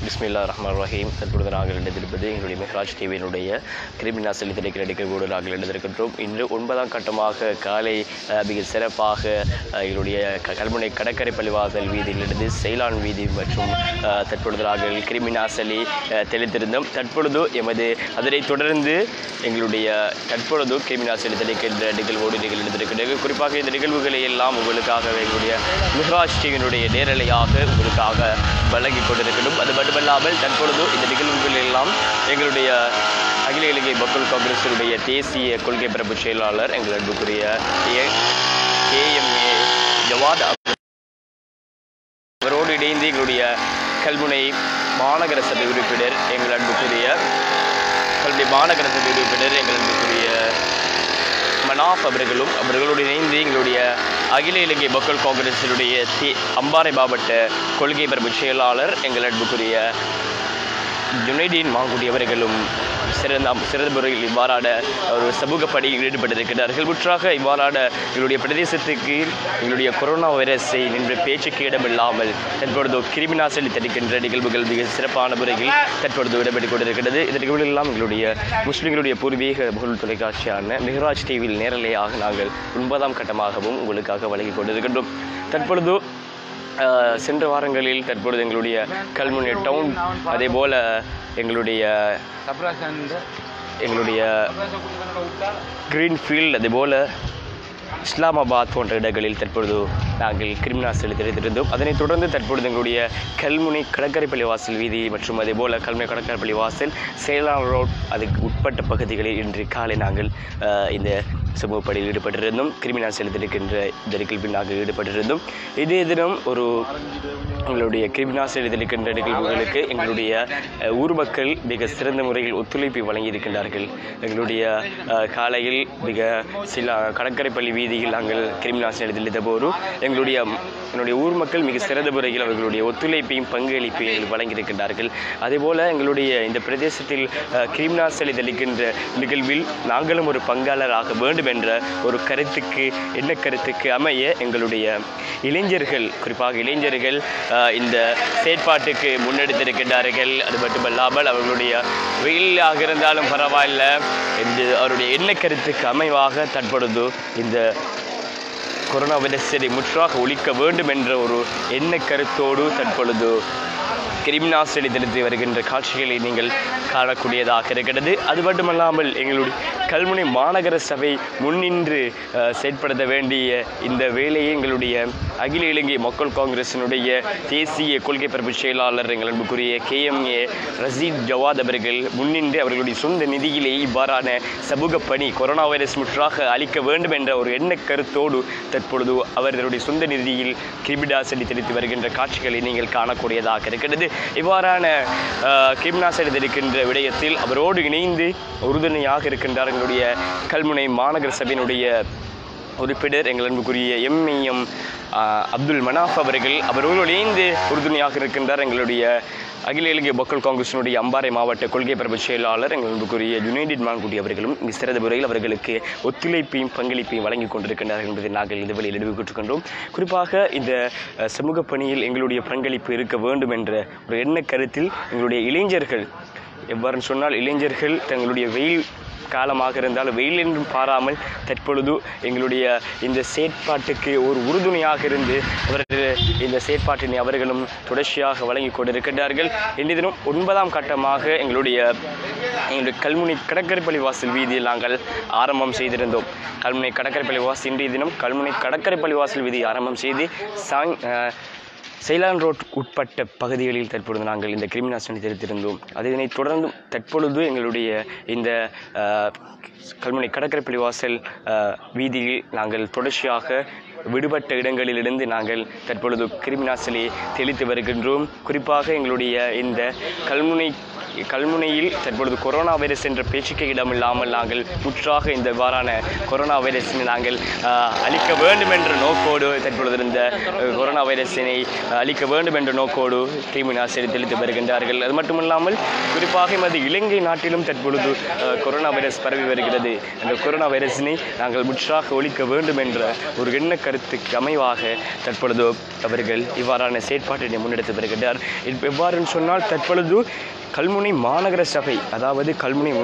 பிஸ்மில்லாஹிர்ரஹ்மானிர்ரஹீம். தற்பொழுது நாங்கள் எழுந்திருப்பது எங்களுடைய மெஹராஜ் டிவியினுடைய கிரிமினாசலி திரைக்கிற நிகழ்வோடு நாங்கள் எழுந்திருக்கின்றோம். இன்று 9ஆம் கட்டமாக காலை மிக சிறப்பாக எங்களுடைய கல்முனை கடற்கரை பள்ளிவாசல் வீதியிலிருந்து செயலான் வீதி மற்றும் தற்பொழுது நாங்கள் கிரிமினாசலி தெளித்திருந்தோம். தற்பொழுது அதனைத் தொடர்ந்து எங்களுடைய தற்பொழுது கிரிமினாசலி தெளிக்கின்ற நிகழ்வோடு நீங்கள் எழுந்திருக்கின்றீர்கள். குறிப்பாக இந்த நிகழ்வுகளை எல்லாம் உங்களுக்காக எங்களுடைய மெஹராஜ் டிவியினுடைய நேரலையாக உங்களுக்காக வழங்கி கொண்டிருக்கின்றோம். அது மட்டுமல்லாமல் தற்பொழுது இந்த நிகழ்வுகள் எல்லாம் எங்களுடைய அகில இலங்கை மக்கள் காங்கிரசினுடைய தேசிய கொள்கை பரப்பு செயலாளர் எங்கள் அன்புக்குரிய KMA ஜவாத் அவரோடு இணைந்து எங்களுடைய கல்முனை மாநகர சபை உறுப்பினர் எங்கள் அன்புக்குரிய மனாஃப் அவர்களோடு இணைந்து எங்களுடைய அகில இலங்கை மக்கள் காங்கிரசினுடைய அம்பாறை மாவட்ட கொள்கை பரப்பு செயலாளர் எங்கள் அன்புக்குரிய ஜுனைதீன் மாங்குடி அவர்களும் சிறந்த முறையில் இவ்வாறான ஒரு சமூக பணியில் ஈடுபட்டிருக்கிறார்கள். முற்றாக இவ்வாறான எங்களுடைய பிரதேசத்துக்கு எங்களுடைய கொரோனா வைரஸை நின்று பேச்சுக்கு இடமில்லாமல் தற்பொழுது கிரிமினாசலி தடுக்கின்ற நிகழ்வுகள் மிக சிறப்பான முறையில் தற்பொழுது இடம்பெற்றுக் கொண்டிருக்கிறது. இந்த நிகழ்வுகள் எல்லாம் எங்களுடைய முஸ்லிம்களுடைய பூர்வீக புகழ் தொலைக்காட்சியான மெஹராஜ் டிவியில் நேரலையாக நாங்கள் 9ஆம் கட்டமாகவும் உங்களுக்காக வழங்கி கொண்டிருக்கின்றோம். தற்பொழுது சென்ற வாரங்களில் தற்பொழுது எங்களுடைய கல்முனை டவுன் அதே போல் எங்களுடைய கிரீன்ஃபீல்ட் அதே போல் இஸ்லாமாபாத் போன்ற இடங்களில் தற்பொழுது நாங்கள் கிரிமினாசலி தெரிவித்திருந்தோம். அதனைத் தொடர்ந்து தற்பொழுது எங்களுடைய கல்முனை கடற்கரை பள்ளிவாசல் வீதி மற்றும் அதே போல் கல்முனை கடற்கரை பள்ளிவாசல் சேலம் ரோட் அதுக்கு உட்பட்ட பகுதிகளில் இன்று காலை நாங்கள் இந்த சமூக பணியில் ஈடுபட்டிருந்தோம். கிரிமினாசலி தெரிவிக்கின்ற இந்த நிகழ்வில் நாங்கள் ஈடுபட்டிருந்தோம். இதே தினம் எங்களுடைய கிரிமினாசலி தெரிவிக்கின்ற நிகழ்வுகளுக்கு எங்களுடைய ஊர் மக்கள் மிக சிறந்த முறையில் ஒத்துழைப்பை வழங்கியிருக்கின்றார்கள். எங்களுடைய காலையில் மிக சில கடற்கரை பள்ளி வீதியில் நாங்கள் கிரிமினாசலி தெளித்த போது என்னுடைய ஊர் மக்கள் மிக சிறந்த முறையில் அவர்களுடைய ஒத்துழைப்பையும் பங்களிப்பையும் வழங்கியிருக்கின்றார்கள். அதேபோல் எங்களுடைய இந்த பிரதேசத்தில் கிரிமினாசலி தெளிக்கின்ற நிகழ்வில் நாங்களும் ஒரு பங்காளராக வேண்டும் என்ற ஒரு கருத்துக்கு அமைய எங்களுடைய இளைஞர்கள் குறிப்பாக இளைஞர்கள் இந்த செயற்பாட்டுக்கு முன்னெடுத்திருக்கின்றார்கள். அது மட்டுமல்லாமல் அவர்களுடைய வெயிலாக இருந்தாலும் பரவாயில்லை அவருடைய கருத்துக்கு அமைவாக தற்பொழுது இந்த கொரோனா வைரஸை முற்றாக ஒழிக்க வேண்டும் என்ற ஒரு கருத்தோடு தற்பொழுது கிரிமினாசலி தெளித்து வருகின்ற காட்சிகளை நீங்கள் காணக்கூடியதாக இருக்கிறது. அது மட்டுமல்லாமல் எங்களுடைய கல்முனை மாநகர சபை முன்னின்று செயற்படுத்த வேண்டிய இந்த வேலையை எங்களுடைய அகில இலங்கை மக்கள் காங்கிரசினுடைய தேசிய கொள்கை பரப்பு செயலாளர் எங்கள் அன்புக்குரிய KMA ரஷீத் ஜவாத் அவர்கள் முன்னின்று அவர்களுடைய சொந்த நிதியிலே இவ்வாறான சமூக பணி கொரோனா வைரஸ் முற்றாக அளிக்க வேண்டும் என்ற ஒரு கருத்தோடு தற்பொழுது அவர்களுடைய சொந்த நிதியில் கிரிமினாசலி தெளித்து வருகின்ற காட்சிகளை நீங்கள் காணக்கூடியதாக இருக்கிறது. இவ்வாறான கிரிமினாசலி தெளிக்கின்ற விடயத்தில் அவரோடு இணைந்து உறுதுணையாக இருக்கின்றார் எங்களுடைய கல்முனை மாநகர சபையினுடைய உறுப்பினர் எங்கள் அன்புக்குரிய MAM அப்துல் மனாஃப் அவரோடு இணைந்து உறுதுணையாக இருக்கின்றார் எங்களுடைய அகில இலங்கை மக்கள் காங்கிரசினுடைய அம்பாறை மாவட்ட கொள்கை பரப்பு செயலாளர் எங்கள் அன்புக்குரிய ஜுனைதீன் மாங்குடி அவர்களும் சிறந்த முறையில் அவர்களுக்கு ஒத்துழைப்பையும் பங்களிப்பையும் வழங்கி கொண்டிருக்கின்றார்கள் என்பதை நாங்கள் இந்த வழியில் எடுத்துக்கொண்டிருக்கின்றோம். குறிப்பாக இந்த சமூக பணியில் எங்களுடைய பங்களிப்பு இருக்க வேண்டும் என்ற ஒரு கருத்தில் எங்களுடைய இளைஞர்கள் எவ்வாறு சொன்னால் இளைஞர்கள் தங்களுடைய வெயில் காலமாக இருந்தாலும் வெயில் என்றும் பாராமல் தற்பொழுது எங்களுடைய இந்த செயற்பாட்டுக்கு ஒரு உறுதுணையாக இருந்து அவர்கள் இந்த செயற்பாட்டினை அவர்களும் தொடர்ச்சியாக வழங்கி கொண்டிருக்கின்றார்கள். இன்றைய தினம் 9ஆம் கட்டமாக எங்களுடைய கல்முனை கடற்கரை பள்ளிவாசல் வீதியில் நாங்கள் ஆரம்பம் செய்திருந்தோம். கல்முனை கடற்கரை பள்ளிவாசல் இன்றைய தினம் கல்முனை கடற்கரை பள்ளிவாசல் வீதி ஆரம்பம் செய்து செயலான் ரோட் உட்பட்ட பகுதிகளில் தற்பொழுது நாங்கள் இந்த கிரிமினாசலி தெரிவித்திருந்தோம். அதனைத் தொடர்ந்து தற்பொழுது எங்களுடைய இந்த கல்முனை கடற்கரை பள்ளிவாசல் வீதியில் நாங்கள் தொடர்ச்சியாக விடுபட்ட இடங்களிலிருந்து நாங்கள் தற்பொழுது கிரிமினாசலி தெளித்து வருகின்றோம். குறிப்பாக எங்களுடைய இந்த கல்முனை கல்முனையில் தற்பொழுது கொரோனா வைரஸ் என்ற பேச்சுக்கே இடமில்லாமல் நாங்கள் முற்றாக இந்த வாரான கொரோனா வைரஸினை நாங்கள் அழிக்க வேண்டும் என்ற நோக்கோடு தற்பொழுது இந்த கொரோனா வைரஸினை அழிக்க வேண்டும் என்ற நோக்கோடு கிருமி நாசினி தெளித்து வருகின்றார்கள். அது மட்டுமல்லாமல் குறிப்பாக எமது இலங்கை நாட்டிலும் தற்பொழுது கொரோனா வைரஸ் பரவி வருகிறது. அந்த கொரோனா வைரஸினை நாங்கள் முற்றாக ஒழிக்க வேண்டும் என்ற ஒரு எண்ண கருத்துக்கு அமைவாக தற்பொழுது அவர்கள் இவ்வாறான செயற்பாட்டினை முன்னெடுத்து வருகின்றார். எவ்வாறு சொன்னால் தற்பொழுது கல்முனை மாநகர சபை, அதாவது கல்முனை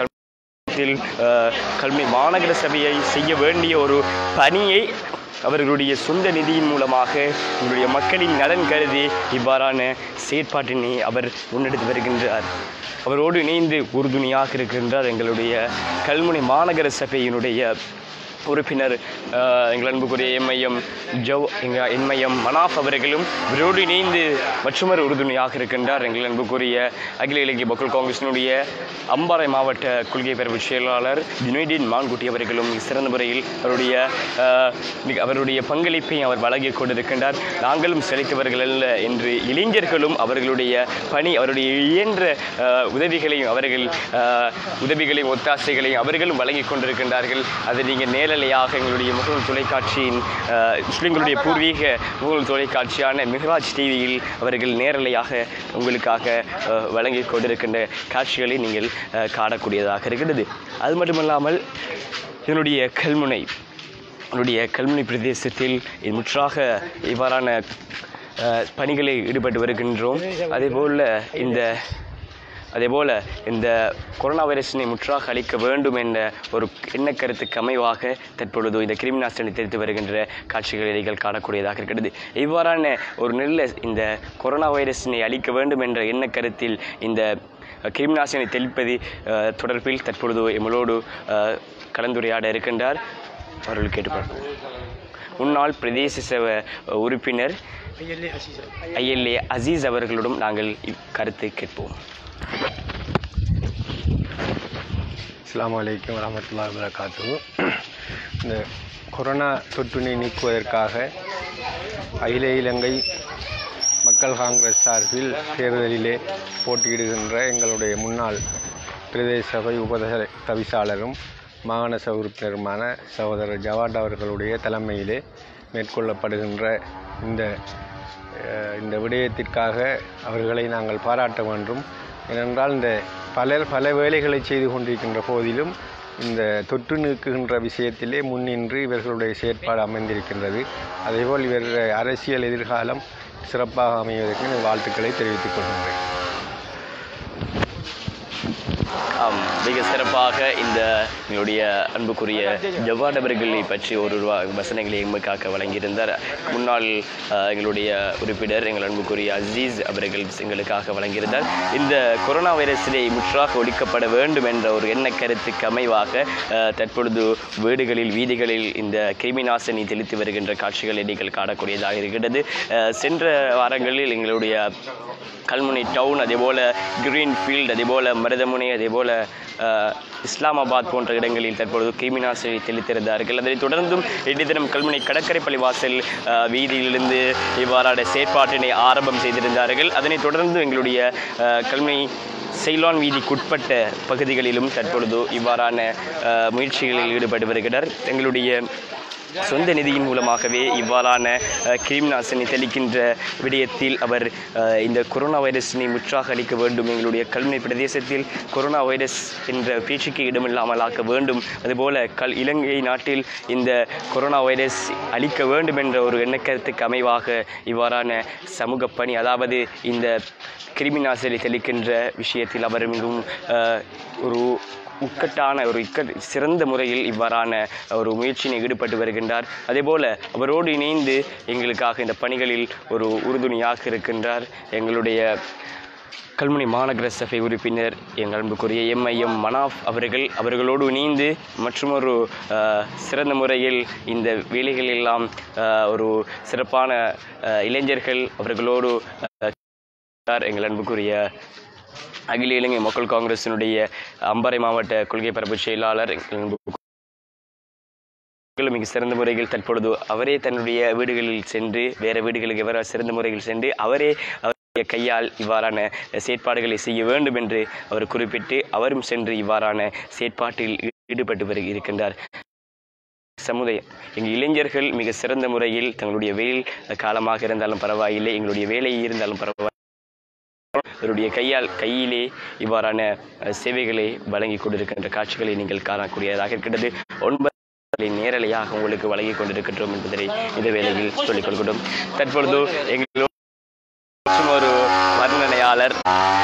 மாநகர சபையை செய்ய வேண்டிய ஒரு பணியை அவர்களுடைய சொந்த நிதியின் மூலமாக எங்களுடைய மக்களின் நலன் கருதி இவ்வாறான செயற்பாட்டினை அவர் முன்னெடுத்து வருகின்றார். அவரோடு இணைந்து உறுதுணையாக இருக்கின்றார் எங்களுடைய கல்முனை மாநகர சபையினுடைய உறுப்பினர் எங்கள் அன்புக்குரிய எம்ஐஎம் மனாஃப் அவர்களும் இவரோடு இணைந்து மற்றொரு உறுதுணையாக இருக்கின்றார் எங்கள் அன்புக்குரிய அகில இலங்கை மக்கள் காங்கிரசினுடைய அம்பாறை மாவட்ட கொள்கை பரப்பு செயலாளர் ஜுனைதீன் மான்குட்டி அவர்களும் சிறந்த முறையில் அவருடைய பங்களிப்பை அவர் வழங்கி கொண்டிருக்கின்றார். நாங்களும் செலுத்தவர்கள் அல்ல என்று இளைஞர்களும் அவர்களுடைய பணி, அவருடைய இயன்ற உதவிகளையும் உதவிகளையும் ஒத்தாசைகளையும் அவர்களும் வழங்கி கொண்டிருக்கின்றார்கள். அதை நீங்கள் நேரலையாக எங்களுடைய முகநூல் தொலைக்காட்சியின் முஸ்லிம்களுடைய பூர்வீக முகநூல் தொலைக்காட்சியான மிஹராஜ் டிவியில் அவர்கள் நேரலையாக உங்களுக்காக வழங்கி கொண்டிருக்கின்ற காட்சிகளை நீங்கள் காணக்கூடியதாக இருக்கிறது. அது மட்டுமல்லாமல் என்னுடைய கல்முனை பிரதேசத்தில் முற்றாக இவ்வாறான பணிகளில் ஈடுபட்டு வருகின்றோம். அதேபோல் இந்த கொரோனா வைரஸினை முற்றாக அழிக்க வேண்டும் என்ற ஒரு எண்ணக்கருத்துக்கு அமைவாக தற்பொழுது இந்த கிருமி நாசினி தெளித்து வருகின்ற காட்சிகளை நீங்கள் காணக்கூடியதாக இருக்கிறது. இவ்வாறான ஒரு நல்ல இந்த கொரோனா வைரஸினை அழிக்க வேண்டும் என்ற எண்ணக்கருத்தில் இந்த கிருமி நாசினி தெளிப்பது தொடர்பில் தற்பொழுது எங்களோடு கலந்துரையாட இருக்கின்றார். அவர்கள் கேட்டுப்பார்கள். முன்னாள் பிரதேச சபை உறுப்பினர் ஐஎல்ஏ அசீஸ் அவர்களிடம் நாங்கள் இக்கருத்தை கேட்போம். அஸ்ஸலாமு அலைக்கும் வரஹ்மத்துல்லாஹி வபரகாத்துஹு. இந்த கொரோனா தொற்றினை நீக்குவதற்காக அகில இலங்கை மக்கள் காங்கிரஸ் சார்பில் தேர்தலிலே போட்டியிடுகின்ற எங்களுடைய முன்னாள் பிரதேச சபை தவிசாளரும் மாகாண சபை உறுப்பினருமான சகோதரர் ஜவாட் அவர்களுடைய தலைமையிலே மேற்கொள்ளப்படுகின்ற இந்த விடயத்திற்காக அவர்களை நாங்கள் பாராட்ட வேண்டும். ஏனென்றால் இந்த பல வேலைகளை செய்து கொண்டிருக்கின்ற போதிலும் இந்த தொற்று நீக்குகின்ற விஷயத்திலே முன்னின்று இவர்களுடைய செயற்பாடு அமைந்திருக்கின்றது. அதேபோல் இவருடைய அரசியல் எதிர்காலம் சிறப்பாக அமைவதற்கு வாழ்த்துக்களை தெரிவித்துக் கொள்கின்றேன். மிக சிறப்பாக இந்த எங்களுடைய அன்புக்குரிய ஜவாட் அவர்களை பற்றி ஒரு வசனங்களை எங்களுக்காக வழங்கியிருந்தார். முன்னாள் எங்களுடைய உறுப்பினர் எங்கள் அன்புக்குரிய அசீஸ் அவர்கள் எங்களுக்காக வழங்கியிருந்தார். இந்த கொரோனா வைரஸினை முற்றாக ஒழிக்கப்பட வேண்டும் என்ற ஒரு எண்ண கருத்துக்கு அமைவாக தற்பொழுது வீடுகளில் வீதிகளில் இந்த கிருமி நாசினி தெளித்து வருகின்ற காட்சிகளை நீங்கள் காணக்கூடியதாக இருக்கிறது. சென்ற வாரங்களில் எங்களுடைய கல்முனை டவுன், அதேபோல் கிரீன்ஃபீல்டு, அதேபோல் மருதமுனை, அதேபோல் இஸ்லாமாபாத் போன்ற இடங்களில் தற்பொழுது கிருமி நாசினி தெளித்திருந்தார்கள். அதனைத் தொடர்ந்தும் இன்றைய தினம் கல்முனை கடற்கரை பள்ளிவாசல் வீதியிலிருந்து இவ்வாறான செயற்பாட்டினை ஆரம்பம் செய்திருந்தார்கள். அதனைத் தொடர்ந்து எங்களுடைய கல்முனை செய்லான் வீதிக்குட்பட்ட பகுதிகளிலும் தற்பொழுது இவ்வாறான முயற்சிகளில் ஈடுபட்டு வருகிறார். எங்களுடைய சொந்த நிதியின் மூலமாகவே இவ்வாறான கிருமி நாசினி தெளிக்கின்ற விடயத்தில் அவர் இந்த கொரோனா வைரஸினை முற்றாக அளிக்க வேண்டும், எங்களுடைய கல்முனை பிரதேசத்தில் கொரோனா வைரஸ் என்ற பேச்சுக்கு இடமில்லாமல் ஆக்க வேண்டும், அதுபோல இலங்கை நாட்டில் இந்த கொரோனா வைரஸ் அளிக்க வேண்டும் என்ற ஒரு எண்ணக்கருத்துக்கு அமைவாக இவ்வாறான சமூக பணி, அதாவது இந்த கிருமி நாசினி தெளிக்கின்ற விஷயத்தில் அவர் மிகவும் ஒரு சிறந்த முறையில் இவ்வாறான ஒரு முயற்சியில் ஈடுபட்டு வருகின்றார். அதேபோல் அவரோடு இணைந்து எங்களுக்காக இந்த பணிகளில் ஒரு உறுதுணையாக இருக்கின்றார் எங்களுடைய கல்முனை மாநகர சபை உறுப்பினர் எங்கள் அன்புக்குரிய எம்ஐஎம் மனாஃப் அவர்களோடு இணைந்து மற்றொரு சிறந்த முறையில் இந்த வேலைகளெல்லாம் ஒரு சிறப்பான இளைஞர்கள் அவர்களோடு எங்கள் அன்புக்குரிய அகில இலங்கை மக்கள் காங்கிரசினுடைய அம்பாறை மாவட்ட கொள்கை பரப்பு செயலாளர் மிக சிறந்த முறையில் தற்பொழுது அவரே தன்னுடைய வீடுகளில் சென்று வேறு வீடுகளுக்கு சிறந்த முறையில் சென்று அவரே கையால் இவ்வாறான செயற்பாடுகளை செய்ய வேண்டும் என்று அவர் குறிப்பிட்டு அவரும் சென்று இவ்வாறான செயற்பாட்டில் ஈடுபட்டு இருக்கின்றார். சமுதாயம் எங்கள் இளைஞர்கள் மிக சிறந்த முறையில் தங்களுடைய வெயில் காலமாக இருந்தாலும் பரவாயில்லை, எங்களுடைய வேலை இருந்தாலும் பரவாயில்லை, அவருடைய கையிலே இவ்வாறான சேவைகளை வழங்கி கொண்டிருக்கின்ற காட்சிகளை நீங்கள் காணக்கூடியதாக இருக்கின்றது. 9 நேரலையாக உங்களுக்கு வழங்கி கொண்டிருக்கின்றோம் என்பதை இந்த வேளையில் சொல்லிக் கொள்கிறோம். தற்பொழுது எங்களோடு ஒரு வர்ணனையாளர்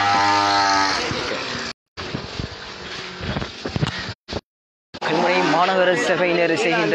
கல்முனை மாநகர சபையினர்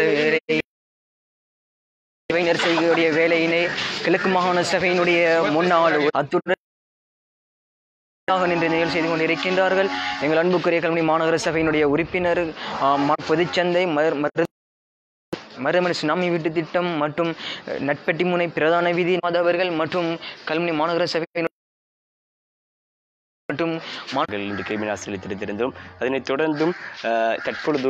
செய்யக்கூடிய வேலையினை கிழக்கு மாகாண சபையினுடைய முன்னாள் அத்துடன் நின்று நிகழ்ச்சி செய்து கொண்டிருக்கின்றார்கள். எங்கள் அன்புக்குரிய கல்முனை மாநகர சபையினுடைய உறுப்பினர், பொதுச்சந்தை, மறுமணி சுனாமி வீட்டு திட்டம் மற்றும் நட்பெட்டி முனை பிரதான வீதி மாதவர்கள் மற்றும் கல்முனை மாநகர சபை மற்றும் கிருமிநாசினி செலுத்தியிருந்தோம். அதனைத் தொடர்ந்தும் தற்பொழுது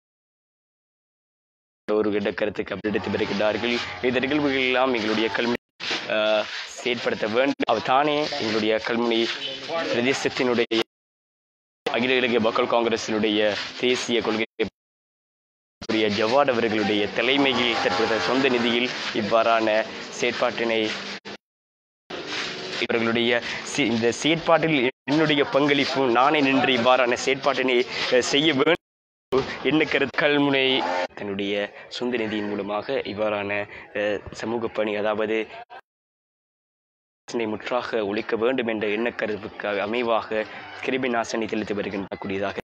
ஒரு கருத்துக்கு எடுத்து வருகின்றார்கள். இந்த நிகழ்வுகள் எல்லாம் எங்களுடைய கல்வி செயற்படுத்த வேண்டும். தானே எங்களுடைய கல்முனை பிரதேசத்தினுடைய அகில இலங்கை மக்கள் காங்கிரசினுடைய தேசிய கொள்கை ஜவாட் அவர்களுடைய தலைமையில் தற்போது சொந்த நிதியில் இவ்வாறான செயற்பாட்டினை இவர்களுடைய இந்த செயற்பாட்டில் என்னுடைய பங்களிப்பு நானே நின்று இவ்வாறான செயற்பாட்டினை செய்ய வேண்டும் என்ன கருத்து கல்முனை தன்னுடைய சொந்த நிதியின் மூலமாக இவ்வாறான சமூக பணி, அதாவது முற்றாக ஒழிக்க வேண்டும் என்ற எண்ணக்கருவுக்காக அமைவாக கிருமி நாசினி தெளித்து வருகின்ற கூடியதாக